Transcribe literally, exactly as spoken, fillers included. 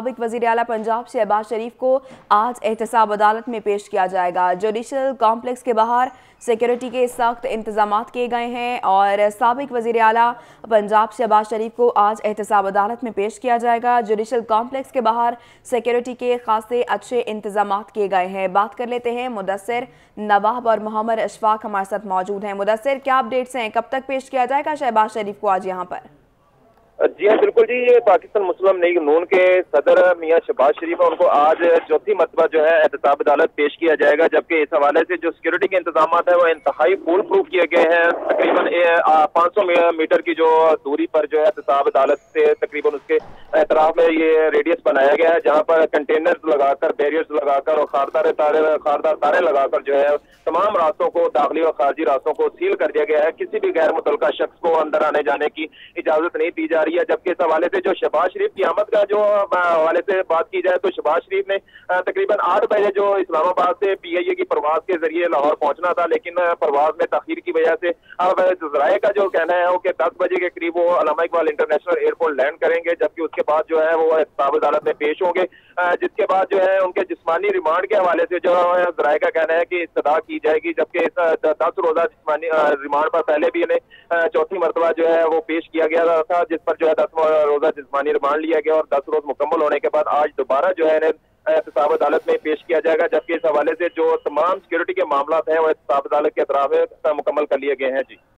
साबिक वज़ीर आला पंजाब शहबाज शरीफ को आज एहतसाब अदालत में पेश किया जाएगा। जुडिशल कॉम्प्लेक्स के बाहर सिक्योरिटी के सख्त इंतजाम किए गए हैं और साबिक वज़ीर आला पंजाब शहबाज शरीफ को आज एहतसाब अदालत में पेश किया जाएगा। जुडिशल कॉम्प्लेक्स के बाहर सिक्योरिटी के खासे अच्छे इंतजाम किए गए हैं। बात कर लेते हैं मुदस्सिर, नवाब और मोहम्मद अशफाक हमारे साथ मौजूद हैं। मुदस्सिर, क्या अपडेट्स हैं? कब तक पेश किया जाएगा शहबाज शरीफ को आज यहाँ पर? जी हाँ, बिल्कुल जी। ये पाकिस्तान मुस्लिम लीग नून के सदर मियां शहबाज शरीफ है, उनको आज चौथी मरतबा जो है एहतसाब अदालत पेश किया जाएगा। जबकि इस हवाले से जो सिक्योरिटी के इंतजाम है वो इंतहाई फूल प्रूफ किए गए हैं। तकरीबन पाँच सौ मीटर की जो दूरी पर जो है एहतसाब अदालत से तकरीबन उसके एतराफ में ये रेडियस बनाया गया है, जहाँ पर कंटेनर्स लगाकर, बैरियर्स लगाकर और खारदार तारे खारदार तारे लगाकर जो है तमाम रास्तों को, दाखिली और खारजी रास्तों को सील कर दिया गया है। किसी भी गैर मुतल्लका शख्स को अंदर आने जाने की इजाजत नहीं दी जा रही है। जबकि इस हवाले से जो शहबाज शरीफ की आमद का जो हवाले से बात की जाए तो शहबाज शरीफ ने तकरीबन आठ बजे जो इस्लामाबाद से पी आई ए की परवाज के जरिए लाहौर पहुंचना था, लेकिन परवाज में ताखीर की वजह से अब जराये का जो कहना है वो कि दस बजे के करीब वो Allama Iqbal international airport land करेंगे। जबकि उसके बाद जो है वो एहतसाब अदालत में पेश होंगे, जिसके बाद जो है उनके जिस्मानी रिमांड के हवाले से जो है जराये का कहना है कि इस्तदा की जाएगी। जबकि दस रोजा जिस्मानी रिमांड पर पहले भी इन्हें चौथी मरतबा जो है वो पेश किया गया था, जिस पर जो है दस रोजा जिस्मानी रिमांड लिया गया और दस रोज मुकम्मल होने के बाद आज दोबारा जो है एहतसाब अदालत में पेश किया जाएगा। जबकि इस हवाले से जो तमाम सिक्योरिटी के मामला हैं वो एहतसाब अदालत के अतराफ मुकम्मल कर लिए गए हैं। जी।